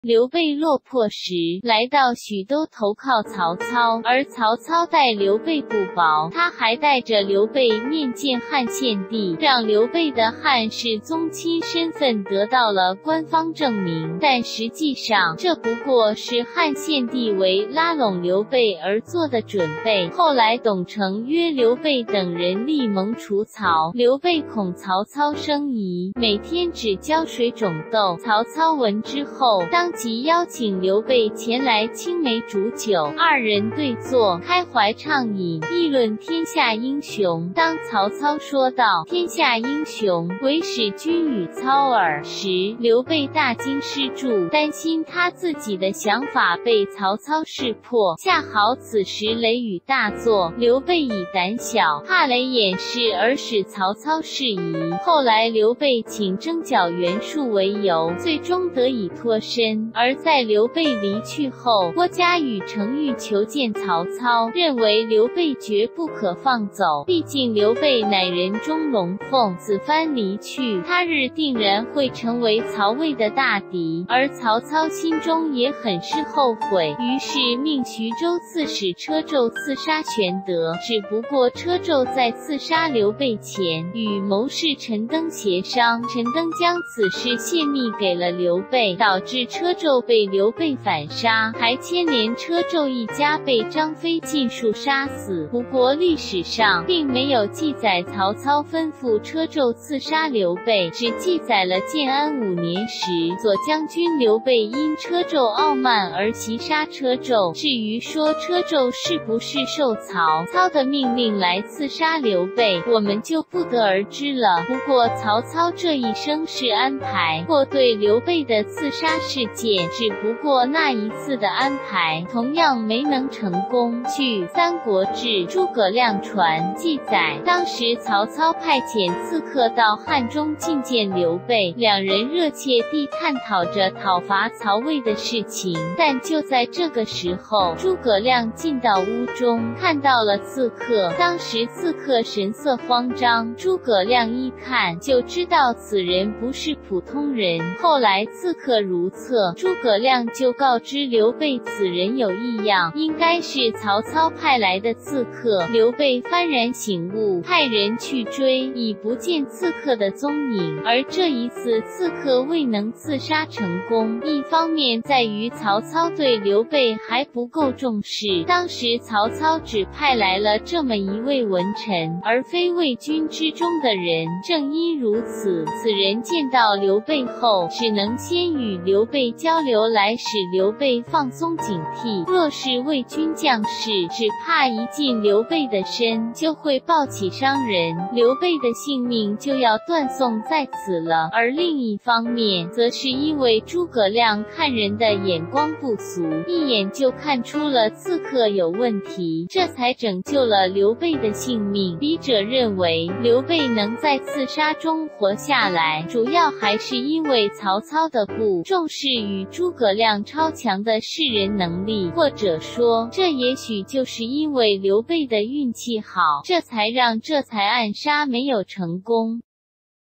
刘备落魄时，来到许都投靠曹操，而曹操待刘备不薄，他还带着刘备面见汉献帝，让刘备的汉室宗亲身份得到了官方证明。但实际上，这不过是汉献帝为拉拢刘备而做的准备。后来董承约刘备等人立盟除曹，刘备恐曹操生疑，每天只浇水种豆。曹操闻之后，当即邀请刘备前来青梅煮酒，二人对坐，开怀畅饮，议论天下英雄。当曹操说道天下英雄，唯使君与操耳时，刘备大惊失助，担心他自己的想法被曹操识破。恰好此时雷雨大作，刘备以胆小，怕雷掩饰而使曹操释疑。后来刘备请征剿袁术为由，最终得以脱身。而在刘备离去后，郭嘉与程昱求见曹操，认为刘备绝不可放走，毕竟刘备乃人中龙凤，此番离去，他日定然会成为曹魏的大敌。而曹操心中也很是后悔，于是命徐州刺史车胄刺杀玄德。只不过车胄在刺杀刘备前，与谋士陈登协商，陈登将此事泄密给了刘备，导致车胄被刘备反杀，还牵连车胄一家被张飞尽数杀死。不过历史上并没有记载曹操吩咐车胄刺杀刘备，只记载了建安5年时，左将军刘备因车胄傲慢而袭杀车胄。至于说车胄是不是受曹操的命令来刺杀刘备，我们就不得而知了。不过曹操这一生是安排或对刘备的刺杀事件，只不过那一次的安排同样没能成功。据《三国志·诸葛亮传》记载，当时曹操派遣刺客到汉中觐见刘备，两人热切地探讨着讨伐曹魏的事情。但就在这个时候，诸葛亮进到屋中，看到了刺客。当时刺客神色慌张，诸葛亮一看就知道此人不是普通人。后来刺客如厕，诸葛亮就告知刘备此人有异样，应该是曹操派来的刺客。刘备幡然醒悟，派人去追，已不见刺客的踪影。而这一次刺客未能刺杀成功，一方面在于曹操对刘备还不够重视，当时曹操只派来了这么一位文臣，而非魏军之中的人。正因如此，此人见到刘备后，只能先与刘备交流，来使刘备放松警惕。若是魏军将士，只怕一进刘备的身，就会抱起伤人，刘备的性命就要断送在此了。而另一方面，则是因为诸葛亮看人的眼光不俗，一眼就看出了刺客有问题，这才拯救了刘备的性命。笔者认为，刘备能在刺杀中活下来，主要还是因为曹操的不重视与诸葛亮超强的识人能力，或者说，这也许就是因为刘备的运气好，这才让这才暗杀没有成功。